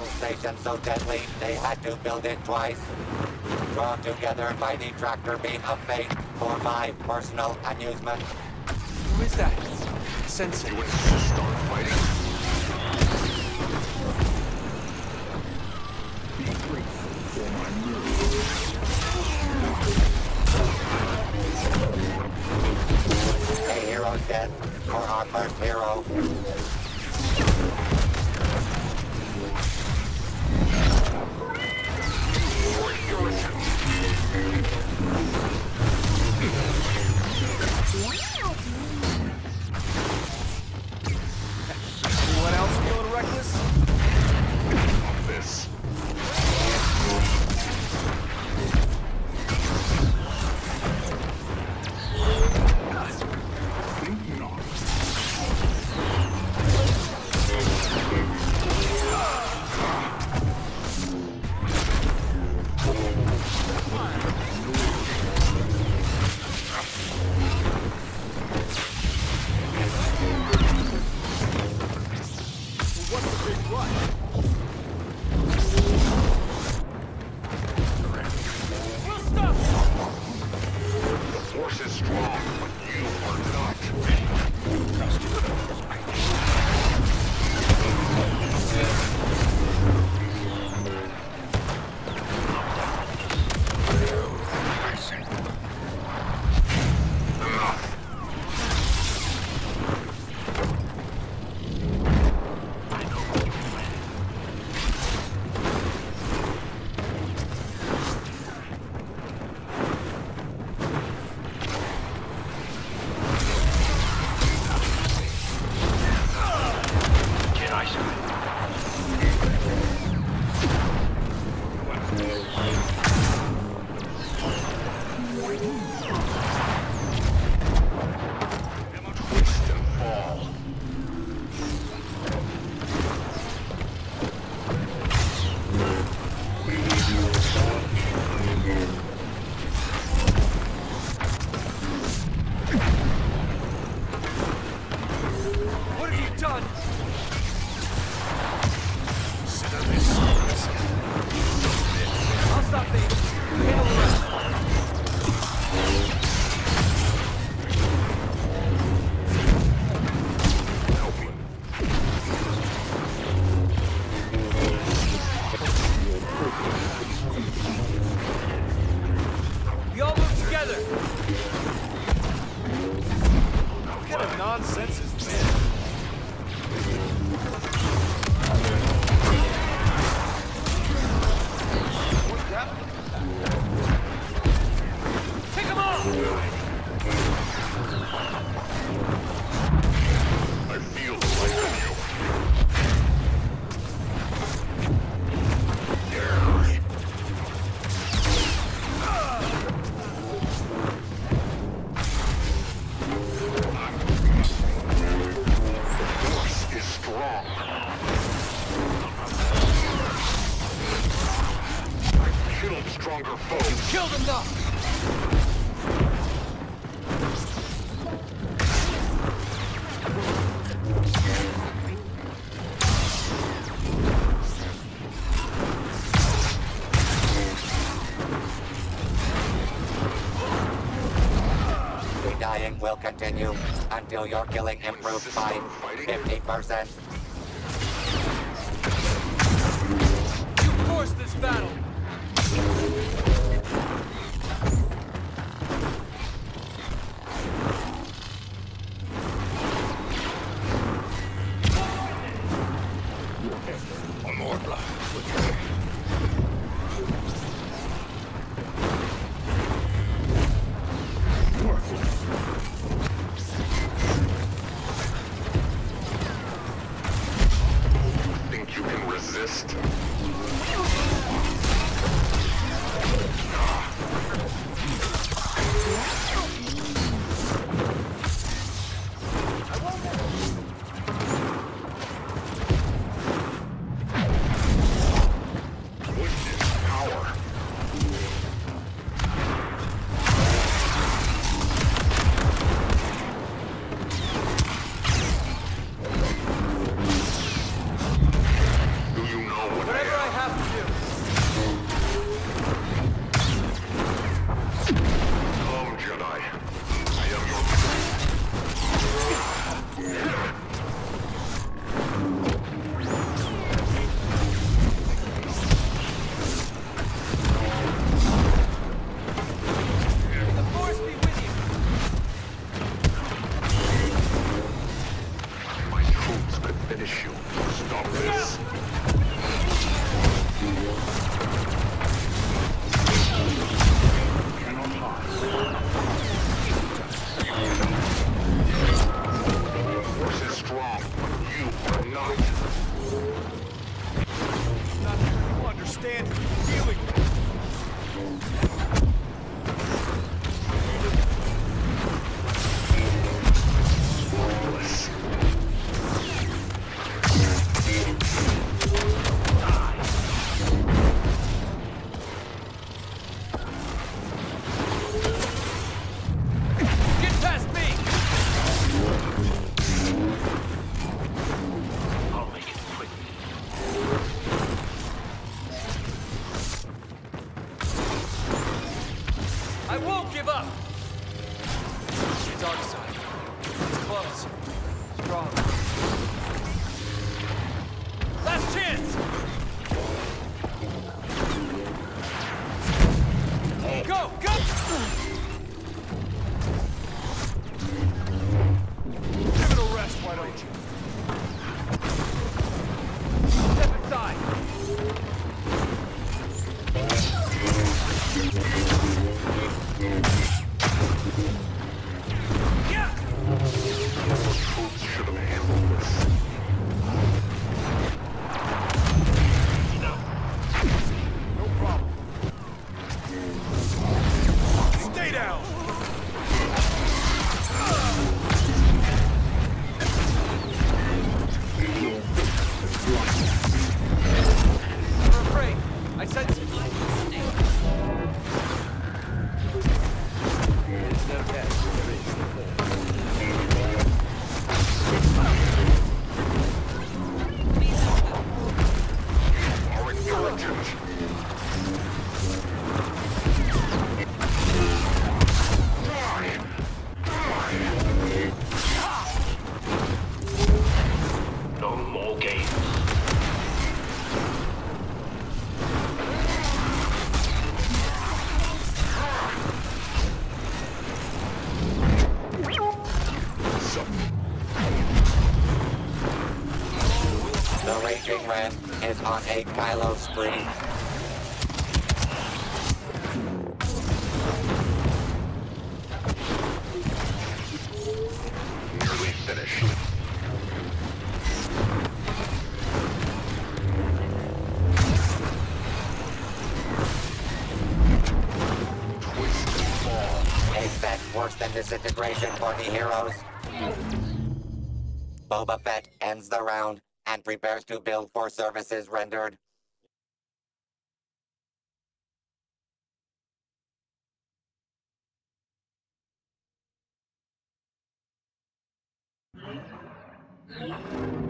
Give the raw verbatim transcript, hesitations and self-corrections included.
battle station so deadly they had to build it twice. Drawn together by the tractor beam of fate for my personal amusement. Who is that? Sensei. You insist on fighting? Be grateful for my move. A hero's death for our first hero. Anyone else feeling reckless? This. Think not. What's the big rush? We'll stop! The force is strong, but you are not. Twist and fall. What have you done? I'll stop these. Handle the rest. We all move together. What kind of nonsense is this? What's that? Take him off! I feel the light in you. The force is strong. I've killed stronger foes. Killed enough! The dying will continue until your killing improves by fifty percent. You forced this battle! One more blood. Think you can resist? Do you know what understand feeling. Get past me! I'll make it quick. I won't give up! Dark side. It's close. Strong. Last chance! Go! Go! Give it a rest, why don't you? Step aside! Yeah! Troops should have handled this. No problem. Stay down! You're afraid. I sense it. It's okay. Our intelligence. No more games. The Raging Red is on a Kylo spree. Nearly finished. Twist and fall. A Fett worse than disintegration for the heroes. Boba Fett ends the round and prepares to bill for services rendered. Yeah.